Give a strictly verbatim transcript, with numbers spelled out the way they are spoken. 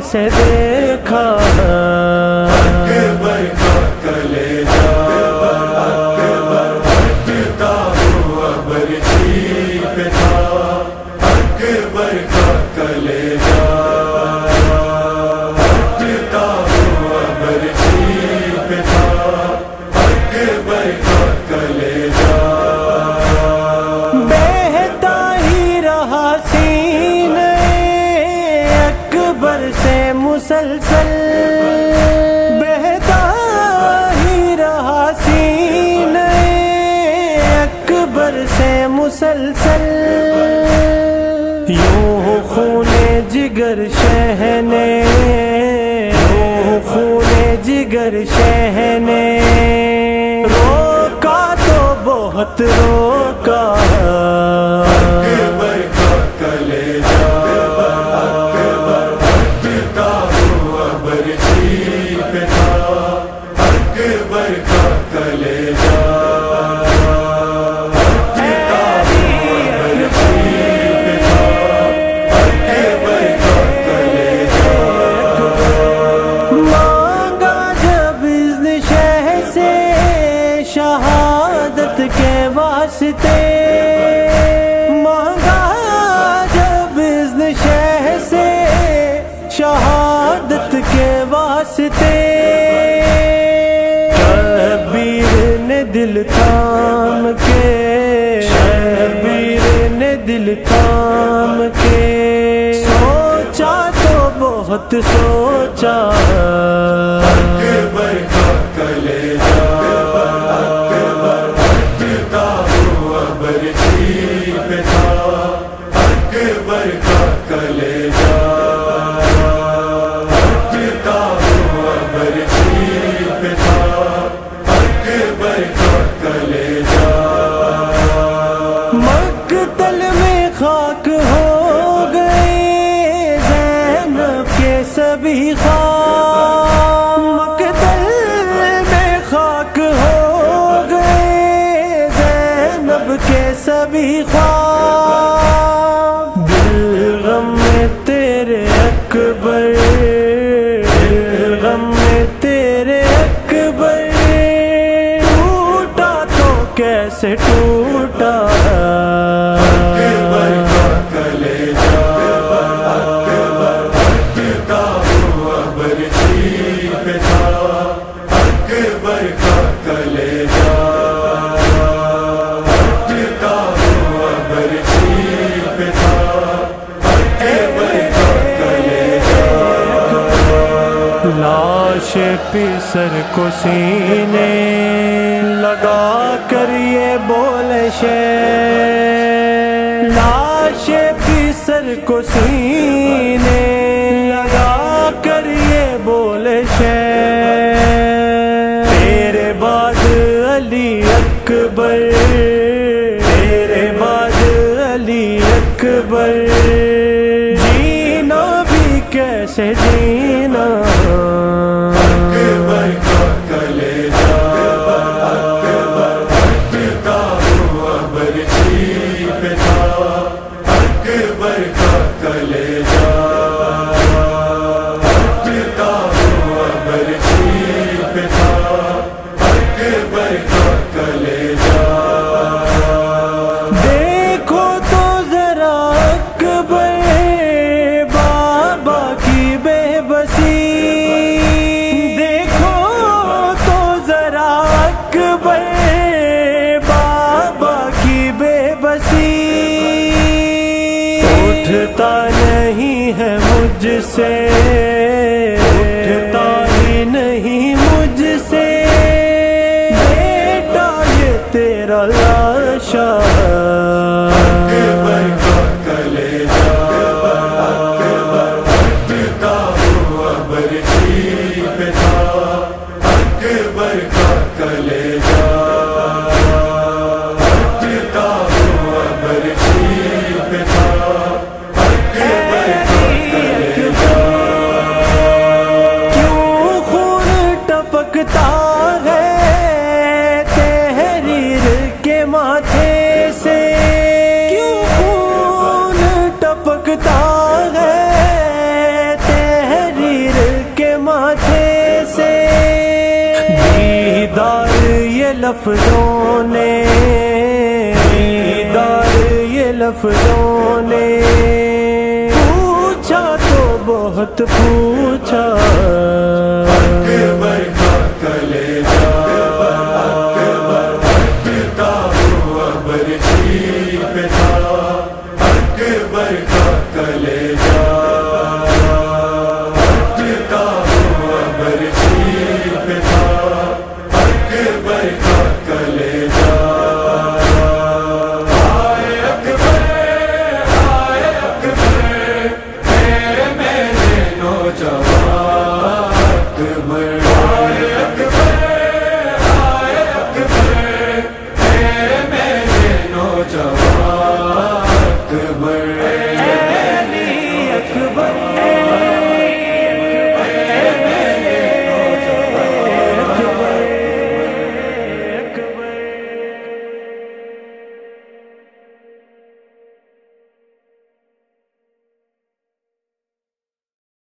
کیسے دیکھا اکبر کا کلیجہ ہٹتا ہوا برچھی پہ تھا، اکبر کا کلیجہ ہٹتا ہوا برچھی پہ تھا، اکبر کا کلیجہ بہتا ہی رہا سینے اکبر سے مسلسل، بہتا ہی رہا سینے اکبر سے مسلسل، یوں خون جگر شہنے یوں خون جگر شہنے روکا تو بہت روکا، اکبر کا کلیجہ ہٹتا ہوا برچھی پہ تھا، اکبر کا کلیجہ ہٹتا ہوا برچھی پہ تھا، اکبر کا کلیجہ مانگا جب اذن شہ سے شہادت کے واسطے، مانگا جب اذن شہ سے شہادت کے واسطے، شبیر نے دل تھام کے شبیر نے دل تھام کے سوچا تو بہت سوچا، اکبر کا کلیجہ ہٹتا ہوا برچھی پہ تھا، اکبر کا کلیجہ ہٹتا ہوا برچھی پہ تھا، اکبر کا کلیجہ مقتل میں خاک ہو گئے زینب کے سبھی خواب، مقتل میں خاک ہو گئے زینب کے سبھی خواب، دل غم میں تیرے اکبر دل غم میں تیرے اکبر ٹوٹا تو کیسے ٹوٹا، اکبر کا کلیجہ ہٹتا ہوا برچھی پہ تھا، اکبر کا کلیجہ ہٹتا ہوا برچھی پہ تھا، اکبر کا کلیجہ لاش پسر کو سینے لگا کر یہ بولے شے، لاش پسر کو سینے لگا کر یہ بولے شے، تیرے بعد علی اکبر تیرے بعد علی اکبر جینا بھی کیسے جینا، اکبر کا کلیجہ ہٹتا ہوا برچھی پہ تھا، اکبر کا کلیجہ ہٹتا ہوا برچھی پہ تھا، اکبر کا کلیجہ دیکھو تو ذرا اکبر بابا کی بے بسی، دیکھو تو ذرا اکبر بابا کی بے بسی، اٹھتا نہیں ہے مجھ سے اٹھتا ہی نہیں مجھ سے بیٹا یہ تیرا لاشا، اکبر کا کلیجہ ہٹتا ہوا برچھی پہ تھا، اکبر کا کلیجہ ہٹتا ہوا برچھی پہ تھا، اکبر کا کلیجہ کیوں خون ٹپکتا ہے تحریر کے ماتھے لفظوں نے دار یہ لفظوں نے پوچھا تو بہت پوچھا